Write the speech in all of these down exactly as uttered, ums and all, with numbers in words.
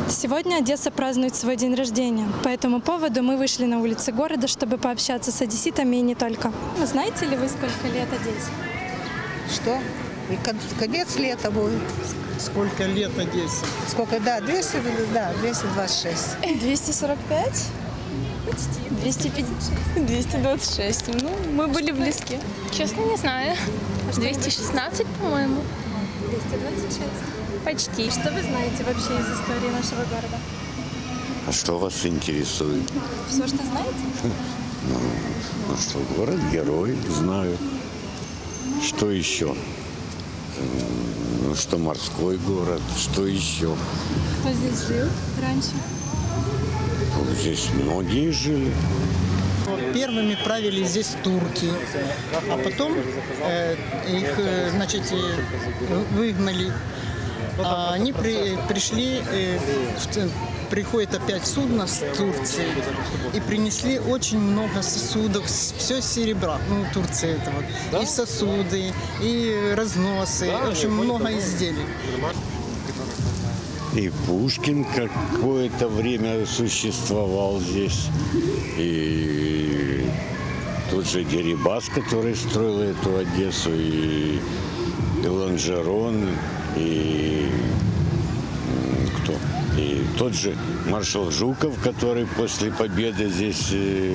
Сегодня Одесса празднует свой день рождения. По этому поводу мы вышли на улицы города, чтобы пообщаться с одесситами и не только. Знаете ли вы, сколько лет Одессе? Что? И конец лета будет. Сколько лет Одессе? Сколько? Да, двести, да, двести двадцать шесть. двести сорок пять? Почти. двести пятьдесят шесть. двести двадцать шесть. Ну, мы были близки. Честно, не знаю. двести шестнадцать, по-моему. двести двадцать шесть. Почти. Что вы знаете вообще из истории нашего города? А что вас интересует? Все, что знаете? Ну, ну что, город-герой, знаю. Что еще? Ну, что морской город, что еще? Кто здесь жил раньше? Ну, здесь многие жили. Первыми правили здесь турки, а потом э, их, э, значит, э, выгнали. А они при, пришли, э, в, приходит опять судно с Турции и принесли очень много сосудов, все серебра, ну, Турция это вот, да? И сосуды, и разносы, да, в общем, много изделий. И Пушкин какое-то время существовал здесь, и тот же Дерибас, который строил эту Одессу, и, и Ланжерон, и кто? И тот же маршал Жуков, который после победы здесь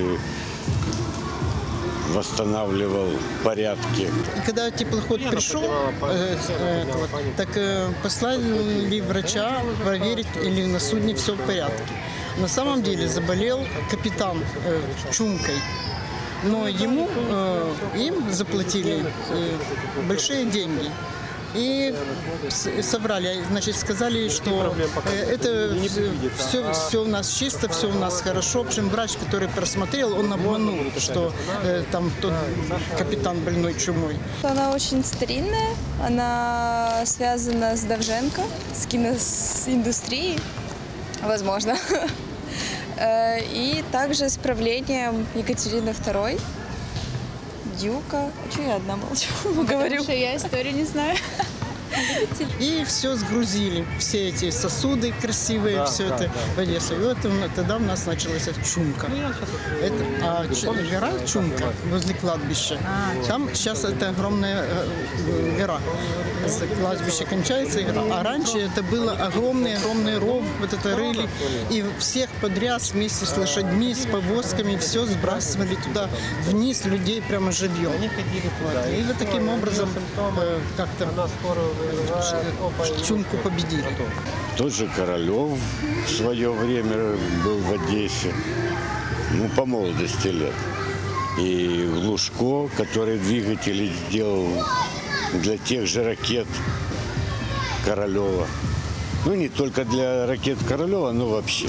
восстанавливал порядки. И когда теплоход пришел, э, э, вот, так э, послали врача проверить, или на судне все в порядке. На самом деле заболел капитан э, чумкой, но ему, э, им заплатили э, большие деньги. И собрали, значит, сказали, что это все, все у нас чисто, все у нас хорошо. В общем, врач, который просмотрел, он обманул, что э, там тот капитан больной чумой. Она очень старинная, она связана с Довженко, с киноиндустрией, возможно. И также с правлением Екатерины второй. Дюка. А что я одна молчу? Говорю. Потому что я историю не знаю. И все сгрузили, все эти сосуды красивые, да, все да, это да. в Одессу. И вот тогда у нас началась чумка. Это, а гора Чумка возле кладбища, а, там сейчас это огромная гора. Кладбище кончается, а раньше это было огромный-огромный ров, вот это рыли, и всех подряд вместе с лошадьми, с повозками все сбрасывали туда вниз, людей прямо живьем. И вот таким образом как-то чумку победили. Тот же Королев в свое время был в Одессе, ну, по молодости лет. И Глушко, который двигатели сделал для тех же ракет Королева. Ну, не только для ракет Королева, но вообще.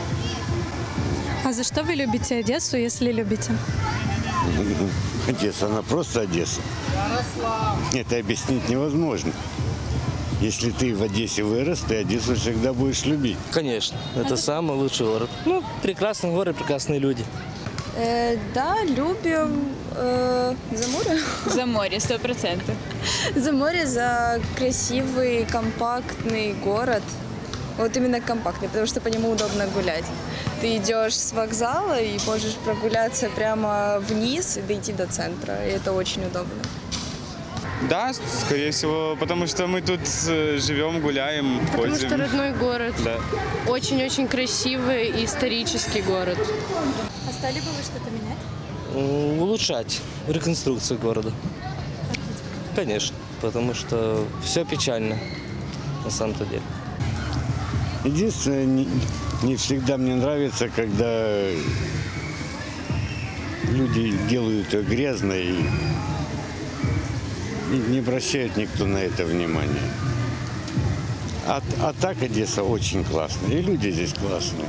А за что вы любите Одессу, если любите? Одесса, она просто Одесса. Это объяснить невозможно. Если ты в Одессе вырос, ты Одессу всегда будешь любить. Конечно, это самый лучший город. Ну, прекрасный город, прекрасные люди. Э, да, любим э, за море. За море, сто процентов. За море, за красивый, компактный город. Вот именно компактный, потому что по нему удобно гулять. Ты идешь с вокзала и можешь прогуляться прямо вниз и дойти до центра. И это очень удобно. Да, скорее всего, потому что мы тут живем, гуляем, потому ходим. Потому что родной город. Да. Очень-очень красивый и исторический город. А стали бы вы что-то менять? Улучшать реконструкцию города. Конечно, потому что все печально на самом-то деле. Единственное, не, не всегда мне нравится, когда люди делают ее грязной и не обращает никто на это внимания. А, а так Одесса очень классная. И люди здесь классные.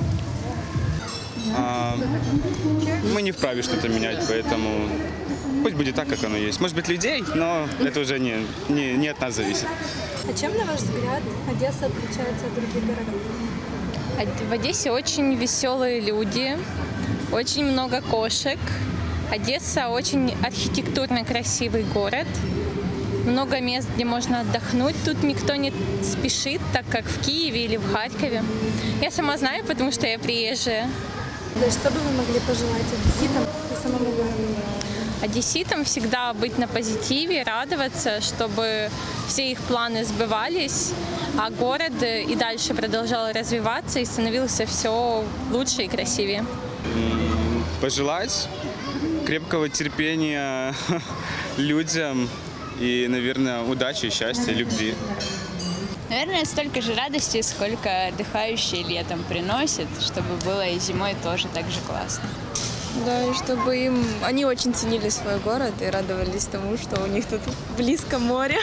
А, мы не вправе что-то менять, поэтому пусть будет так, как оно есть. Может быть, людей, но это уже не, не, не от нас зависит. А чем, на ваш взгляд, Одесса отличается от других городов? В Одессе очень веселые люди, очень много кошек. Одесса очень архитектурно красивый город. много мест, где можно отдохнуть. Тут никто не спешит, так как в Киеве или в Харькове. Я сама знаю, потому что я приезжая. Да, что бы вы могли пожелать одесситам и самому городу? Одесситам всегда быть на позитиве, радоваться, чтобы все их планы сбывались, а город и дальше продолжал развиваться и становился все лучше и красивее. Пожелать крепкого терпения людям и, наверное, удачи, счастья, любви. Наверное, столько же радости, сколько отдыхающие летом приносят, чтобы было и зимой тоже так же классно. Да, и чтобы им... Они очень ценили свой город и радовались тому, что у них тут близко море.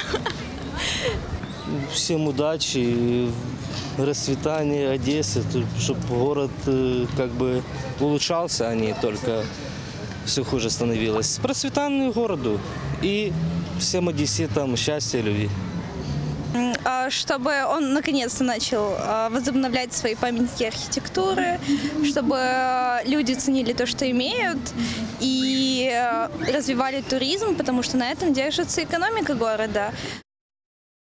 Всем удачи, расцветания Одессы, чтобы город как бы улучшался, а не только все хуже становилось. Процветания городу и всем одесситам счастья и любви. Чтобы он наконец-то начал возобновлять свои памятники архитектуры, чтобы люди ценили то, что имеют, и развивали туризм, потому что на этом держится экономика города.